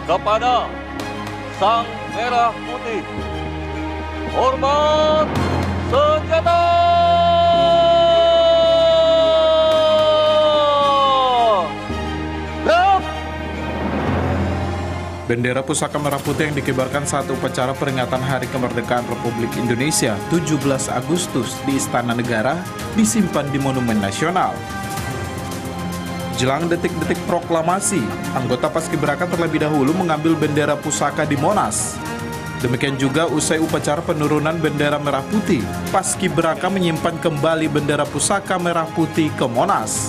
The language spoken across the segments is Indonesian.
kepada Sang Merah Putih. Hormat senjata! Bendera Pusaka Merah Putih yang dikibarkan saat upacara peringatan Hari Kemerdekaan Republik Indonesia 17 Agustus di Istana Negara disimpan di Monumen Nasional. Jelang detik-detik proklamasi, anggota Paskibraka terlebih dahulu mengambil bendera pusaka di Monas. Demikian juga usai upacara penurunan bendera merah putih, Paskibraka menyimpan kembali bendera pusaka merah putih ke Monas.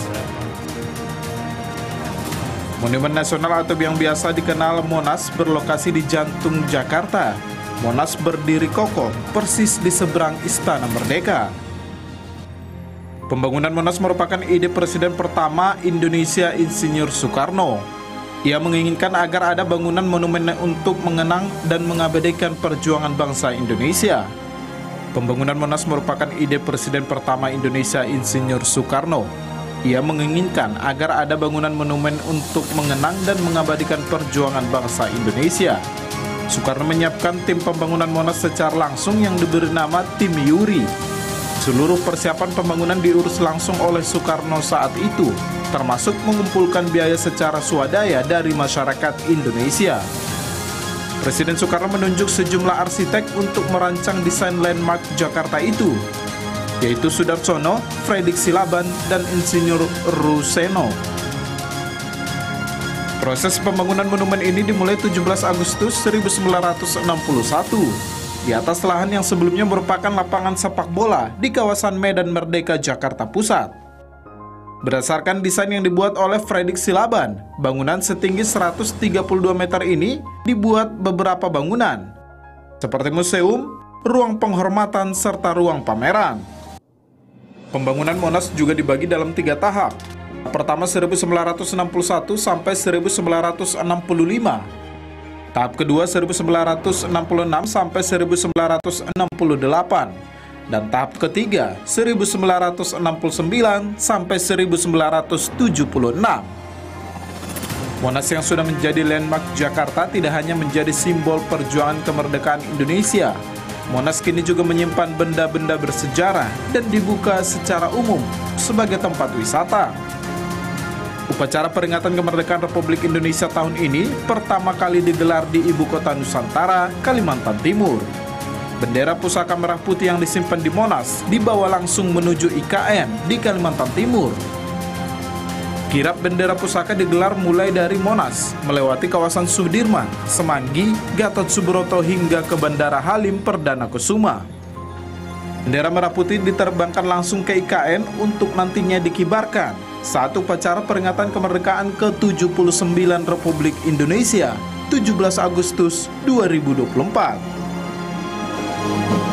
Monumen Nasional atau yang biasa dikenal Monas berlokasi di jantung Jakarta. Monas berdiri kokoh persis di seberang Istana Merdeka. Pembangunan Monas merupakan ide Presiden pertama Indonesia Insinyur Soekarno. Ia menginginkan agar ada bangunan monumen untuk mengenang dan mengabadikan perjuangan bangsa Indonesia. Pembangunan Monas merupakan ide Presiden pertama Indonesia Insinyur Soekarno. Ia menginginkan agar ada bangunan monumen untuk mengenang dan mengabadikan perjuangan bangsa Indonesia. Soekarno menyiapkan tim pembangunan Monas secara langsung yang diberi nama Tim Yuri. Seluruh persiapan pembangunan diurus langsung oleh Soekarno saat itu, termasuk mengumpulkan biaya secara swadaya dari masyarakat Indonesia. Presiden Soekarno menunjuk sejumlah arsitek untuk merancang desain landmark Jakarta itu, yaitu Sudarsono, Fredrik Silaban, dan Insinyur Ruseno. Proses pembangunan monumen ini dimulai 17 Agustus 1961 di atas lahan yang sebelumnya merupakan lapangan sepak bola di kawasan Medan Merdeka, Jakarta Pusat. Berdasarkan desain yang dibuat oleh Fredrik Silaban, bangunan setinggi 132 meter ini dibuat beberapa bangunan, seperti museum, ruang penghormatan, serta ruang pameran. Pembangunan Monas juga dibagi dalam 3 tahap. Pertama 1961 sampai 1965. Tahap kedua 1966 sampai 1968. Dan tahap ketiga 1969 sampai 1976. Monas yang sudah menjadi landmark Jakarta tidak hanya menjadi simbol perjuangan kemerdekaan Indonesia. Monas kini juga menyimpan benda-benda bersejarah dan dibuka secara umum sebagai tempat wisata. Upacara peringatan kemerdekaan Republik Indonesia tahun ini pertama kali digelar di Ibu Kota Nusantara, Kalimantan Timur. Bendera pusaka merah putih yang disimpan di Monas dibawa langsung menuju IKN di Kalimantan Timur. Kirap bendera pusaka digelar mulai dari Monas, melewati kawasan Sudirman, Semanggi, Gatot Subroto hingga ke Bandara Halim Perdana Kusuma. Bendera merah putih diterbangkan langsung ke IKN untuk nantinya dikibarkan saat upacara peringatan kemerdekaan ke-79 Republik Indonesia 17 Agustus 2024.